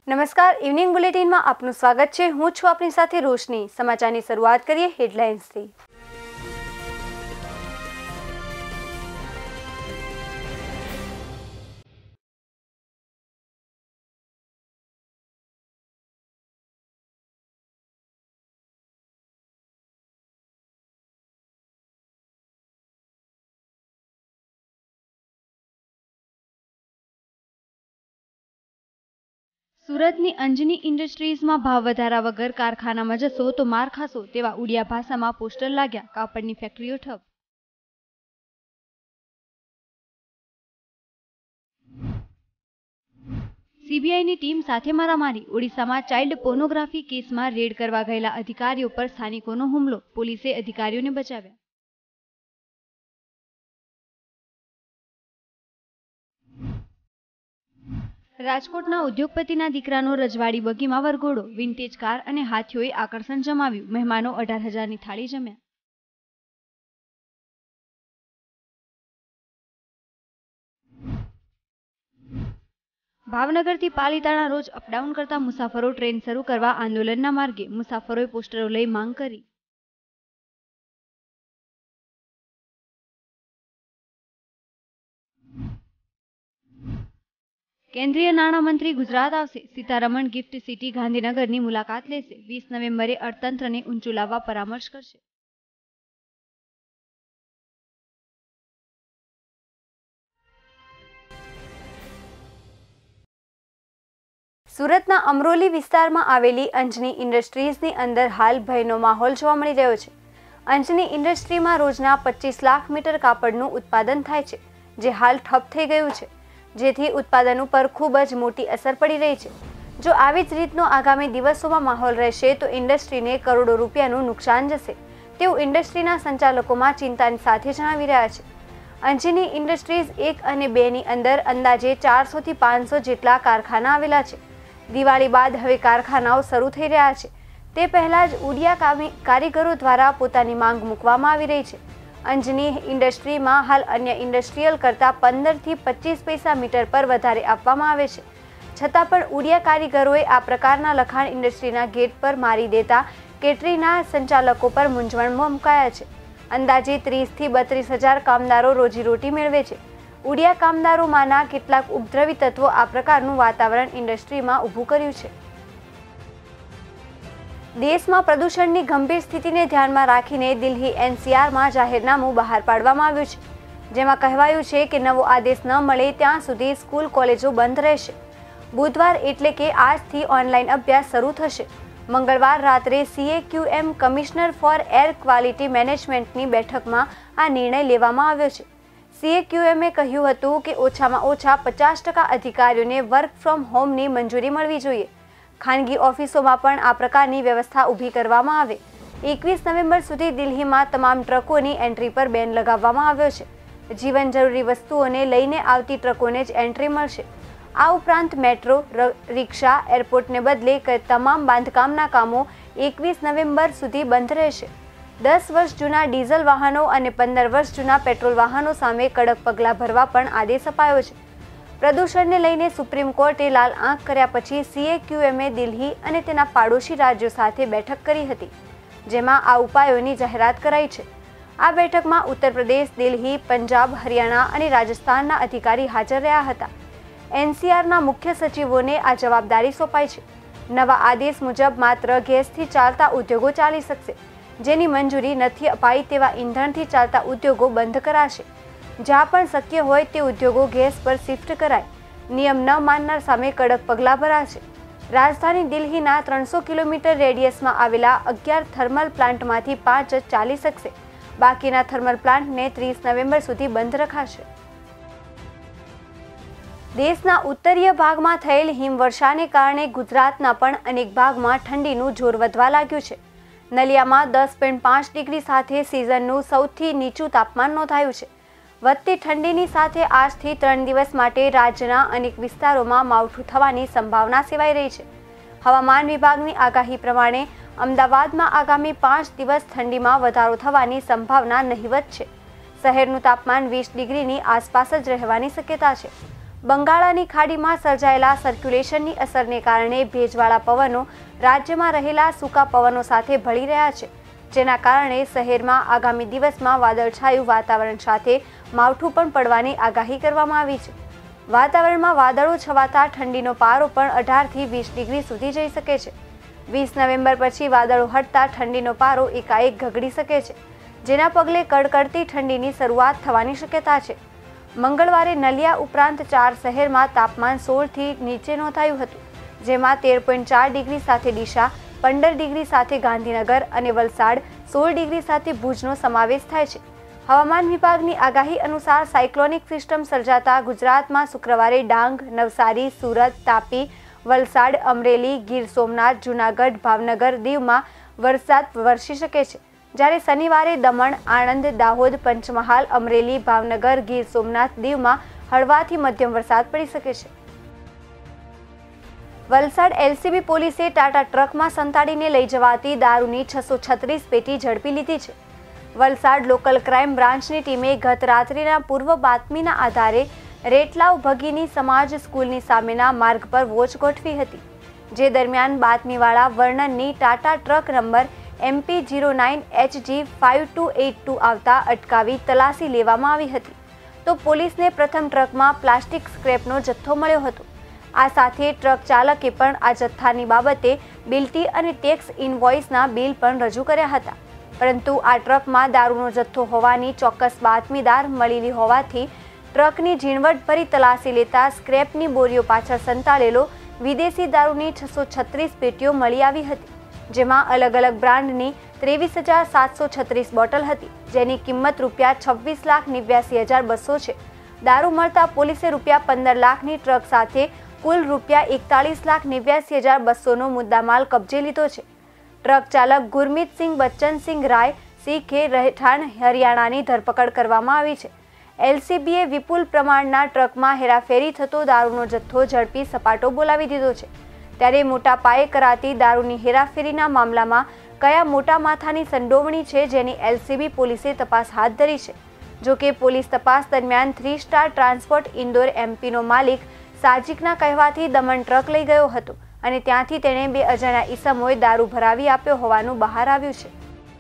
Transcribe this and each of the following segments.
નમસ્કાર, ઇવનિંગ બુલેટિનમાં આપનું સ્વાગત છે। હું છું આપની સાથે રોશની। સમાચારની શરૂઆત કરીએ હેડલાઇન્સથી। સુરતની અંજની ઇન્ડસ્ટ્રીઝમાં ભાવ વધારા વગર કારખાનામાં જશો તો માર ખાશો તેવા ઉડિયા ભાષામાં પોસ્ટર લાગ્યા। કાપડની ફેક્ટરીઓ ઠપ। સીબીઆઈની ટીમ સાથે મારામારી। ઓડિશામાં ચાઇલ્ડ પોર્નોગ્રાફી કેસમાં રેડ કરવા ગયેલા અધિકારીઓ પર સ્થાનિકોનો હુમલો। પોલીસે અધિકારીઓને બચાવ્યા। રાજકોટના ઉદ્યોગપતિના દીકરાનો રજવાડી બગીમાં વરઘોડો। વિન્ટેજ કાર અને હાથીઓએ આકર્ષણ જમાવ્યું। મહેમાનો 18,000ની થાળી જમ્યા। ભાવનગરથી પાલીતાણા રોજ અપડાઉન કરતા મુસાફરો ટ્રેન શરૂ કરવા આંદોલનના માર્ગે। મુસાફરોએ પોસ્ટરો લઈ માંગ કરી। કેન્દ્રીય નાણામંત્રી ગુજરાત આવશે। સીતારમણ ગિફ્ટ સિટી ગાંધીનગરની મુલાકાત લેશે। 20 નવેમ્બરે અર્થતંત્રને ઊંચું લાવવા પરામર્શ કરશે। સુરતના અમરોલી વિસ્તારમાં આવેલી અંજની ઇન્ડસ્ટ્રીઝની અંદર હાલ ભયનો માહોલ જોવા મળી રહ્યો છે। અંજની ઇન્ડસ્ટ્રીમાં રોજના 25 લાખ મીટર કાપડનું ઉત્પાદન થાય છે, જે હાલ ઠપ થઈ ગયું છે, જેથી ઉત્પાદન ઉપર ખૂબ જ મોટી અસર પડી રહી છે। જો આવી જ રીતનો આગામી દિવસોમાં માહોલ રહેશે તો ઇન્ડસ્ટ્રીને કરોડો રૂપિયાનું નુકસાન જશે તેવું ઇન્ડસ્ટ્રીના સંચાલકોમાં ચિંતાની સાથે જણાવી રહ્યા છે। અંજની ઇન્ડસ્ટ્રીઝ 1 અને 2ની અંદર અંદાજે 400થી 500 જેટલા કારખાના આવેલા છે। દિવાળી બાદ હવે કારખાનાઓ શરૂ થઈ રહ્યા છે, તે પહેલાં જ ઉડિયા કારીગરો દ્વારા પોતાની માંગ મૂકવામાં આવી રહી છે। અંજની ઇન્ડસ્ટ્રીમાં હાલ અન્ય ઇન્ડસ્ટ્રીયલ કરતાં 15થી 25 પૈસા મીટર પર વધારે આપવામાં આવે છે, છતાં પણ ઉડિયા કારીગરોએ આ પ્રકારના લખાણ ઇન્ડસ્ટ્રીના ગેટ પર મારી દેતા કેટરીના સંચાલકો પર મૂંઝવણમાં મુકાયા છે। અંદાજે 30થી 32,000 કામદારો રોજીરોટી મેળવે છે। ઉડિયા કામદારોમાંના કેટલાક ઉપદ્રવી તત્વો આ પ્રકારનું વાતાવરણ ઇન્ડસ્ટ્રીમાં ઊભું કર્યું છે। દેશમાં પ્રદૂષણની ગંભીર સ્થિતિને ધ્યાનમાં રાખીને દિલ્હી એનસીઆરમાં જાહેરનામું બહાર પાડવામાં આવ્યું છે, જેમાં કહેવાયું છે કે નવો આદેશ ન મળે ત્યાં સુધી સ્કૂલ કોલેજો બંધ રહેશે। બુધવાર એટલે કે આજથી ઓનલાઈન અભ્યાસ શરૂ થશે। મંગળવાર રાત્રે CAQM commissioner for air quality મેનેજમેન્ટની બેઠકમાં આ નિર્ણય લેવામાં આવ્યો છે। CAQMએ કહ્યું હતું કે ઓછામાં ઓછા 50% અધિકારીઓને વર્ક ફ્રોમ હોમની મંજૂરી મળવી જોઈએ। ખાનગી ઓફિસોમાં પણ આ પ્રકારની વ્યવસ્થા ઊભી કરવામાં આવે। 21 નવેમ્બર સુધી દિલ્હીમાં તમામ ટ્રકોની એન્ટ્રી પર બેન લગાવવામાં આવ્યો છે। જીવન જરૂરી વસ્તુઓને લઈને આવતી ટ્રકોને જ એન્ટ્રી મળશે। આ ઉપરાંત મેટ્રો, રિક્ષા, એરપોર્ટને બદલે તમામ બાંધકામના કામો 21 નવેમ્બર સુધી બંધ રહેશે। 10 વર્ષ જૂના ડીઝલ વાહનો અને 15 વર્ષ જૂના પેટ્રોલ વાહનો સામે કડક પગલાં ભરવા પણ આદેશ અપાયો છે। પ્રદૂષણને લઈને સુપ્રીમ કોર્ટે લાલ આંખ કર્યા પછી CAQMએ દિલ્હી અને તેના પાડોશી રાજ્યો સાથે બેઠક કરી હતી, જેમાં આ ઉપાયોની જાહેરાત કરાઈ છે। આ બેઠકમાં ઉત્તર પ્રદેશ, દિલ્હી, પંજાબ, હરિયાણા અને રાજસ્થાનના અધિકારી હાજર રહ્યા હતા। NCRના મુખ્ય સચિવોને આ જવાબદારી સોંપાઈ છે। નવા આદેશ મુજબ માત્ર ગેસથી ચાલતા ઉદ્યોગો ચાલી શકશે, જેની મંજૂરી નથી અપાઈ તેવા ઈંધણથી ચાલતા ઉદ્યોગો બંધ કરાશે। જ્યાં પણ શક્ય હોય તે ઉદ્યોગો ગેસ પર શિફ્ટ કરાય। નિયમ ન માનનાર સામે કડક પગલાં ભરાશે। રાજધાની દિલ્હીના 300 કિલોમીટર રેડિયસમાં આવેલા 11 થર્મલ પ્લાન્ટમાંથી 5 જ ચાલી શકશે। બાકીના થર્મલ પ્લાન્ટને 30 નવેમ્બર સુધી બંધ રખાશે। દેશના ઉત્તરીય ભાગમાં થયેલ હિમવર્ષાને કારણે ગુજરાતના પણ અનેક ભાગમાં ઠંડીનું જોર વધવા લાગ્યું છે। નલિયામાં 10.5 ડિગ્રી સાથે સિઝનનું સૌથી નીચું તાપમાન નોંધાયું છે। વધતી ઠંડીની સાથે આજથી 3 દિવસ માટે રાજ્યના અનેક વિસ્તારોમાં માવઠું થવાની સંભાવના સેવાઈ રહી છે। હવામાન વિભાગની આગાહી પ્રમાણે અમદાવાદમાં આગામી 5 દિવસ ઠંડીમાં વધારો થવાની સંભાવના નહિવત છે। શહેરનું તાપમાન 20 ડિગ્રીની આસપાસ જ રહેવાની શક્યતા છે। બંગાળાની ખાડીમાં સર્જાયેલા સર્ક્યુલેશનની અસરને કારણે ભેજવાળા પવનો રાજ્યમાં રહેલા સૂકા પવનો સાથે ભળી રહ્યા છે, જેના કારણે શહેરમાં આગામી દિવસમાં વાદળછાયું વાતાવરણ સાથે માવઠું પણ પડવાની આગાહી કરવામાં આવી છે. વાતાવરણમાં વાદળો છવાતા ઠંડીનો પારો પણ 18 થી 20 ડિગ્રી સુધી જઈ શકે છે. 20 નવેમ્બર પછી વાદળો હટતા ઠંડીનો પારો એકાએક ગગડી શકે છે, જેના પગલે કડકડતી ઠંડીની શરૂઆત થવાની શક્યતા છે. મંગળવારે નલિયા ઉપરાંત 4 શહેરમાં તાપમાન 16 થી નીચે નોંધાયું હતું, જેમાં 13.4 ડિગ્રી સાથે ડીસા, 15 ડિગ્રી સાથે ગાંધીનગર અને વલસાડ, 16 ડિગ્રી સાથે ભુજનો સમાવેશ થાય છે. હવામાન વિભાગની આગાહી અનુસાર સાયક્લોનિક સિસ્ટમ સર્જાતા ગુજરાતમાં શુક્રવારે ડાંગ, નવસારી, સુરત, તાપી, વલસાડ, અમરેલી, ગીર સોમનાથ, જૂનાગઢ, ભાવનગર, દીવમાં વરસાદ વરસી શકે છે. જ્યારે શનિવારે દમણ, આણંદ, દાહોદ, પંચમહાલ, અમરેલી, ભાવનગર, ગીર સોમનાથ, દીવમાં હળવાથી મધ્યમ વરસાદ પડી શકે છે. વલસાડ એલસીબી પોલીસે ટાટા ટ્રકમાં સંતાડીને લઈ જવાતી દારૂની 636 પેટી ઝડપી લીધી છે. વલસાડ લોકલ ક્રાઇમ બ્રાન્ચની ટીમે ગત રાત્રિના પૂર્વ બાતમીના આધારે રેટલાવ ભગીની સમાજ સ્કૂલની સામેના માર્ગ પર વોચ ગોઠવી હતી, જે દરમિયાન બાતમીવાળા વર્ણનની ટાટા ટ્રક નંબર MP09HG5282 આવતા અટકાવી તલાશી લેવામાં આવી હતી. તો પોલીસને પ્રથમ ટ્રકમાં પ્લાસ્ટિક સ્ક્રેપનો જથ્થો મળ્યો હતો. આ સાથે ટ્રક ચાલકે પણ આ જથ્થાની બાબતે બિલ્ટી અને ટેક્સ ઇનવોઇસના બિલ પણ રજૂ કર્યા હતા, પરંતુ આ ટ્રકમાં દારૂનો જથ્થો હોવાની ચોક્કસ બાતમીદાર મળેલી હોવાથી ટ્રકની ઝીણવટભરી તલાશી લેતા સ્ક્રેપની બોરીઓ પાછળ સંતાડેલો વિદેશી દારૂની 636 પેટીઓ મળી આવી હતી, જેમાં અલગ અલગ બ્રાન્ડની 23,736 બોટલ હતી, જેની કિંમત ₹26,89,200 છે. દારૂ મળતા પોલીસે ₹15 લાખની ટ્રક સાથે કુલ ₹41,89,200નો મુદ્દામાલ કબજે લીધો છે. ટ્રક ચાલક ગુરમીતસિંહ બચ્ચનસિંહ રાય શીખે રહેઠાણ હરિયાણાની ધરપકડ કરવામાં આવી છે. એલસીબીએ વિપુલ પ્રમાણના ટ્રકમાં હેરાફેરી થતો દારૂનો જથ્થો ઝડપી સપાટો બોલાવી દીધો છે. ત્યારે મોટા પાયે કરાતી દારૂની હેરાફેરીના મામલામાં કયા મોટા માથાની સંડોવણી છે, જેની એલસીબી પોલીસે તપાસ હાથ ધરી છે. જોકે પોલીસ તપાસ દરમિયાન 3 સ્ટાર ટ્રાન્સપોર્ટ ઇન્દોર એમપીનો માલિક સાજિકના કહેવાથી દમણ ટ્રક લઈ ગયો હતો અને ત્યાંથી તેણે 2 અજાણ્યા ઈસમોએ દારૂ ભરાવી આપ્યો હોવાનું બહાર આવ્યું છે.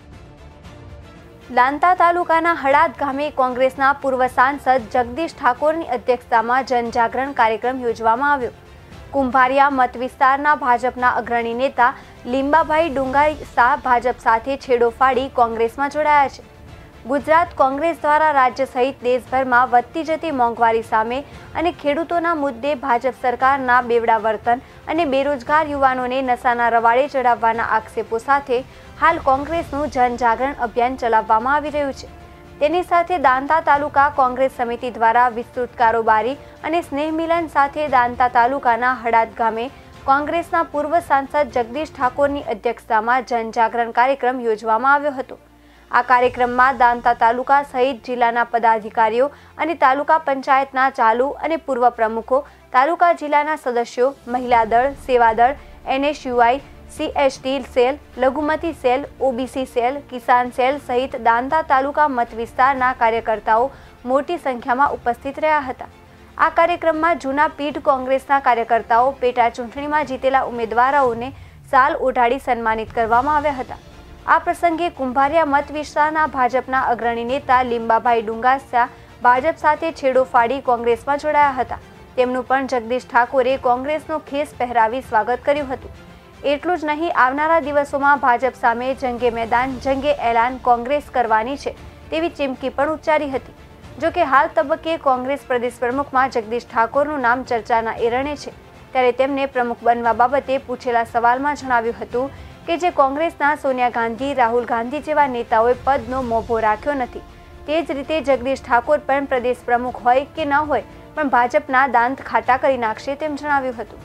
દાંતા તાલુકાના હળાદ ગામે કોંગ્રેસના પૂર્વ સાંસદ જગદીશ ઠાકોરની અધ્યક્ષતામાં જનજાગરણ કાર્યક્રમ યોજવામાં આવ્યો. કુંભારિયા મત વિસ્તારના ભાજપના અગ્રણી નેતા લીંબાભાઈ ડુંગાસા ભાજપ સાથે છેડો ફાડી કોંગ્રેસમાં જોડાયા છે. ગુજરાત કોંગ્રેસ દ્વારા રાજ્ય સહિત દેશભરમાં વધતી જતી મોંઘવારી સામે અને ખેડૂતોના મુદ્દે ભાજપ સરકારના બેવડા વર્તન અને બેરોજગાર યુવાનોને નશાના રવાડે ચડાવવાના આક્ષેપો સાથે હાલ કોંગ્રેસનું જનજાગરણ અભિયાન ચલાવવામાં આવી રહ્યું છે. તેની સાથે દાંતા તાલુકા કોંગ્રેસ સમિતિ દ્વારા વિસ્તૃત કારોબારી અને સ્નેહ મિલન સાથે દાંતા તાલુકાના હળાદ ગામે કોંગ્રેસના પૂર્વ સાંસદ જગદીશ ઠાકોરની અધ્યક્ષતામાં જનજાગરણ કાર્યક્રમ યોજવામાં આવ્યો હતો. આ કાર્યક્રમમાં દાંતા તાલુકા સહિત જિલ્લાના પદાધિકારીઓ અને તાલુકા પંચાયતના ચાલુ અને પૂર્વ પ્રમુખો, તાલુકા જિલ્લાના સદસ્યો, મહિલા દળ, સેવા દળ, NSUI, CST સેલ, લઘુમતી સેલ, OBC સેલ, કિસાન સેલ સહિત દાંતા તાલુકા મત વિસ્તારના કાર્યકર્તાઓ મોટી સંખ્યામાં ઉપસ્થિત રહ્યા હતા. આ કાર્યક્રમમાં જૂના પીઢ કોંગ્રેસના કાર્યકર્તાઓ પેટા ચૂંટણીમાં જીતેલા ઉમેદવારોને સાલ ઓઢાડી સન્માનિત કરવામાં આવ્યા હતા. આ પ્રસંગે કુંભારિયા મત વિસ્તારના ભાજપના અગ્રણી નેતા લીંબાભાઈ ડુંગાસા ભાજપ સાથે છેડો ફાડી કોંગ્રેસમાં જોડાયા હતા. તેમનું પણ જગદીશ ઠાકોરે કોંગ્રેસનો ખેસ પહેરાવી સ્વાગત કર્યું હતું. એટલું જ નહીં, આવનારા દિવસોમાં ભાજપ સામે જંગે મેદાન, જંગે એલાન કોંગ્રેસ કરવાની છે તેવી ચીમકી પણ ઉચ્ચારી હતી. જોકે હાલ તબક્કે કોંગ્રેસ પ્રદેશ પ્રમુખમાં જગદીશ ઠાકોરનું નામ ચર્ચાના એરણે છે, ત્યારે તેમને પ્રમુખ બનવા બાબતે પૂછેલા સવાલમાં જણાવ્યું હતું કે જે કોંગ્રેસના સોનિયા ગાંધી, રાહુલ ગાંધી જેવા નેતાઓએ પદનો મોભો રાખ્યો નથી, તે જ રીતે જગદીશ ઠાકોર પણ પ્રદેશ પ્રમુખ હોય કે ન હોય પણ ભાજપના દાંત ખાટા કરી નાખશે તેમ જણાવ્યું હતું.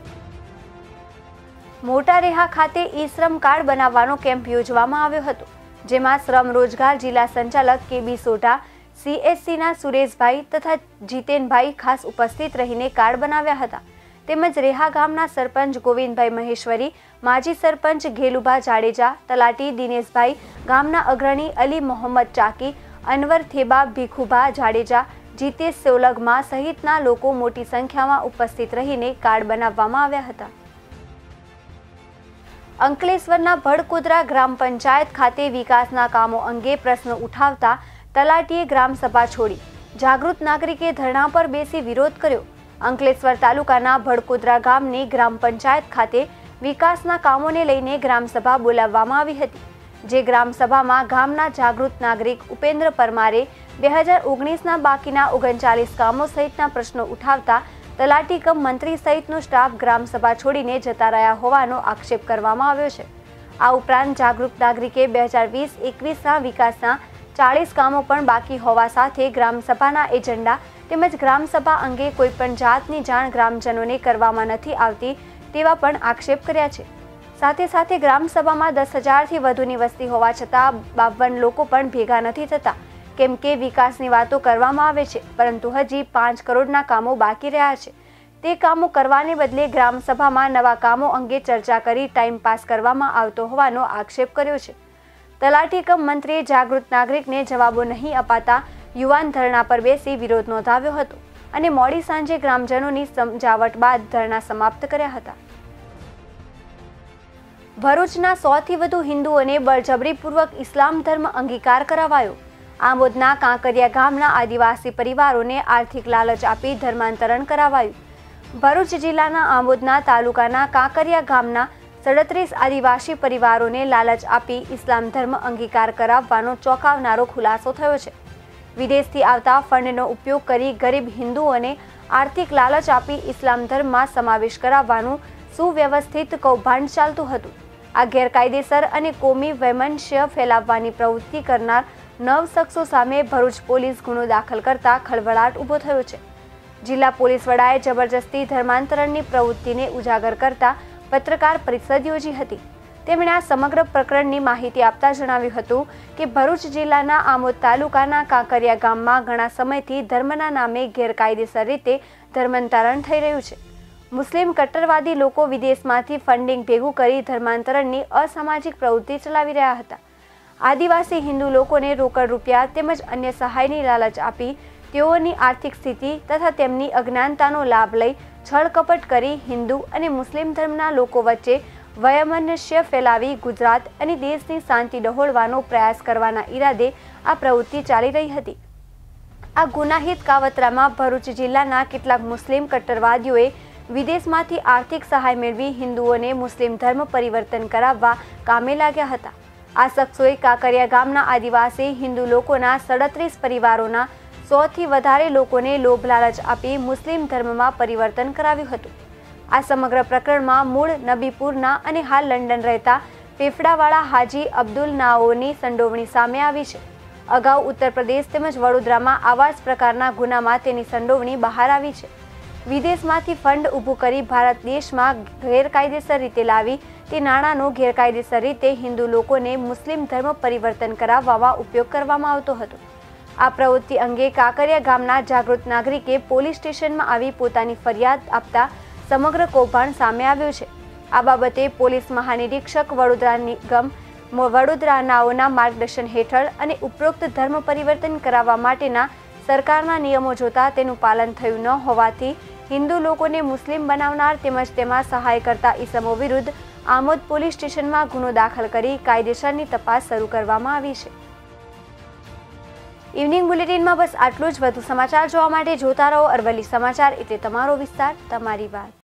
મોટા રેહા ખાતે ઈ-શ્રમ કાર્ડ બનાવવાનો કેમ્પ યોજવામાં આવ્યો હતો, જેમાં શ્રમ રોજગાર જિલ્લા સંચાલક KB સોઢા, CSCના સુરેશભાઈ તથા જીતેનભાઈ ખાસ ઉપસ્થિત રહીને કાર્ડ બનાવ્યા હતા. તેમજ રેહા ગામના સરપંચ ગોવિંદભાઈ મહેશ્વરી, માજી સરપંચ ઘેલુભા જાડેજા, તલાટી દિનેશભાઈ, ગામના અગ્રણી અલી મોહમ્મદ ચાકી, અનવર થેબા ભીખુભા જાડેજા, જીતેશ સોલગમા સહિતના લોકો મોટી સંખ્યામાં ઉપસ્થિત રહીને કાર્ડ બનાવવામાં આવ્યા હતા। અંકલેશ્વરના ભડકુદરા ગ્રામ પંચાયત ખાતે વિકાસના કામો અંગે પ્રશ્ન ઉઠાવતા તલાટીએ ગ્રામસભા છોડી જાગૃત નાગરિકે ધરણા પર બેસી વિરોધ કર્યો। અંકલેશ્વર તાલુકાના ભડકુદરા ગામની ગ્રામ પંચાયત ખાતે વિકાસના કામોને લઈને ગ્રામસભા બોલાવવામાં આવી હતી, જે ગ્રામસભામાં ગામના જાગૃત નાગરિક ઉપેન્દ્ર પરમારે 2019ના બાકીના 39 કામો સહિતના પ્રશ્નો ઉઠાવતા તલાટી કમ મંત્રી સહિતનો સ્ટાફ ગ્રામસભા છોડીને જતા રહ્યા હોવાનો આક્ષેપ કરવામાં આવ્યો છે। આ ઉપરાંત જાગૃત નાગરિકે 2020-21ના વિકાસના 40 કામો પણ બાકી હોવા સાથે ગ્રામસભાના એજન્ડા તેમજ ગ્રામસભા અંગે કોઈપણ જાતની જાણ ગ્રામજનોને કરવામાં નથી આવતી તેવા પણ આક્ષેપ કર્યા છે। સાથે સાથે ગ્રામસભામાં 10,000થી વધુની વસ્તી હોવા છતાં 52 લોકો પણ ભેગા નથી થતા, કેમ કે વિકાસની વાતો કરવામાં આવે છે પરંતુ હજી 5 કરોડના કામો બાકી રહ્યા છે। તે કામો કરવાને બદલે ગ્રામસભામાં નવા કામો અંગે ચર્ચા કરી ટાઈમ પાસ કરવામાં આવતો હોવાનો આક્ષેપ કર્યો છે। તલાટી કમ મંત્રીએ જાગૃત નાગરિકને જવાબો નહીં અપાતા યુવાન ધરણા પર બેસી વિરોધ નોંધાવ્યો હતો અને મોડી સાંજે ગ્રામજનોની સમજાવટ બાદ ધરણા સમાપ્ત કર્યા હતા। ભરૂચના 100થી વધુ હિન્દુઓને બળજબરીપૂર્વક ઇસ્લામ ધર્મ અંગીકાર કરાવાયો। આમોદના કાંકરિયા ગામના આદિવાસી પરિવારોને આર્થિક લાલચ આપી ધર્માંતરણ કરાવાયું। ભરૂચ જિલ્લાના આમોદના તાલુકાના કાંકરિયા ગામના 37 આદિવાસી પરિવારોને લાલચ આપી ઇસ્લામ ધર્મ અંગીકાર કરાવવાનો ચોંકાવનારો ખુલાસો થયો છે। વિદેશથી આવતા ફંડનો ઉપયોગ કરી ગરીબ હિન્દુઓને આર્થિક લાલચ આપી ઇસ્લામ ધર્મમાં સમાવેશ કરાવવાનું સુવ્યવસ્થિત કૌભાંડ ચાલતું હતું। આ ગેરકાયદેસર અને કોમી વૈમનસ્ય ફેલાવવાની પ્રવૃત્તિ કરનાર 9 શખ્સો સામે ભરૂચ પોલીસ ગુનો દાખલ કરતા ખળભળાટ ઊભો થયો છે। જિલ્લા પોલીસ વડાએ જબરજસ્તી ધર્માંતરણની પ્રવૃત્તિને ઉજાગર કરતા પત્રકાર પરિષદ યોજી હતી। તેમણે આ સમગ્ર પ્રકરણની માહિતી આપતા જણાવ્યું હતું કે ભરૂચ જિલ્લાના આમોદ તાલુકાના કાંકરિયા ગામમાં ઘણા સમયથી ધર્મના નામે ગેરકાયદેસર રીતે ધર્માંતરણ થઈ રહ્યું છે। મુસ્લિમ કટ્ટરવાદી લોકો વિદેશમાંથી ફંડિંગ ભેગું કરી ધર્માંતરણની અસામાજિક પ્રવૃત્તિ ચલાવી રહ્યા હતા। આદિવાસી હિન્દુ લોકોને રોકડ રૂપિયા તેમજ અન્ય સહાયની લાલચ આપી તેઓની આર્થિક સ્થિતિ તથા તેમની અજ્ઞાનતાનો લાભ લઈ છળકપટ કરી હિન્દુ અને મુસ્લિમ ધર્મના લોકો વચ્ચે વૈમનસ્ય ફેલાવી ગુજરાત અને દેશની શાંતિ ડહોળવાનો પ્રયાસ કરવાના ઈરાદે આ પ્રવૃત્તિ ચાલી રહી હતી। આ ગુનાહિત કાવતરામાં ભરૂચ જિલ્લાના કેટલાક મુસ્લિમ કટ્ટરવાદીઓએ વિદેશમાંથી આર્થિક સહાય મેળવી હિન્દુઓને મુસ્લિમ ધર્મ પરિવર્તન કરાવવા કામે લાગ્યા હતા। આ શખ્સોએ કાંકરિયા ગામના આદિવાસી હિન્દુ લોકોના 37 પરિવારોના 100થી વધારે લોકોને લોભ લાલચ આપી મુસ્લિમ ધર્મમાં પરિવર્તન કરાવ્યું હતું। આ સમગ્ર પ્રકરણમાં મૂળ નબીપુરના અને હાલ લંડન રહેતા ફેફડાવાળા હાજી અબ્દુલ નાઓની સંડોવણી સામે આવી છે। અગાઉ ઉત્તર પ્રદેશ તેમજ વડોદરામાં આવા જ પ્રકારના ગુનામાં તેની સંડોવણી બહાર આવી છે। વિદેશમાંથી ફંડ ઊભું કરી ભારત દેશમાં ગેરકાયદેસર રીતે લાવી તે નાણાંનો ગેરકાયદેસર રીતે હિન્દુ લોકોને મુસ્લિમ ધર્મ પરિવર્તન કરાવવામાં ઉપયોગ કરવામાં આવતો હતો। આ પ્રવૃત્તિ અંગે કાંકરિયા ગામના જાગૃત નાગરિકે પોલીસ સ્ટેશનમાં આવી પોતાની ફરિયાદ આપતા સમગ્ર કૌભાંડ સામે આવ્યું છે। આ બાબતે પોલીસ મહાનિરીક્ષક વડોદરા નિગમ વડોદરાનાઓના માર્ગદર્શન હેઠળ અને ઉપરોક્ત ધર્મ પરિવર્તન કરાવવા માટેના સરકારના નિયમો જોતા તેનું પાલન થયું ન હોવાથી હિન્દુ લોકોને મુસ્લિમ બનાવનાર તેમજ તેમાં સહાય કરતા ઈસમો વિરુદ્ધ આમોદ પોલીસ સ્ટેશનમાં ગુનો દાખલ કરી કાયદેસરની તપાસ શરૂ કરવામાં આવી છે। ઇવનિંગ બુલેટિનમાં બસ આટલું જ। વધુ સમાચાર જોવા માટે જોતા રહો અરવલ્લી સમાચાર, એટલે તમારો વિસ્તાર, તમારી વાત।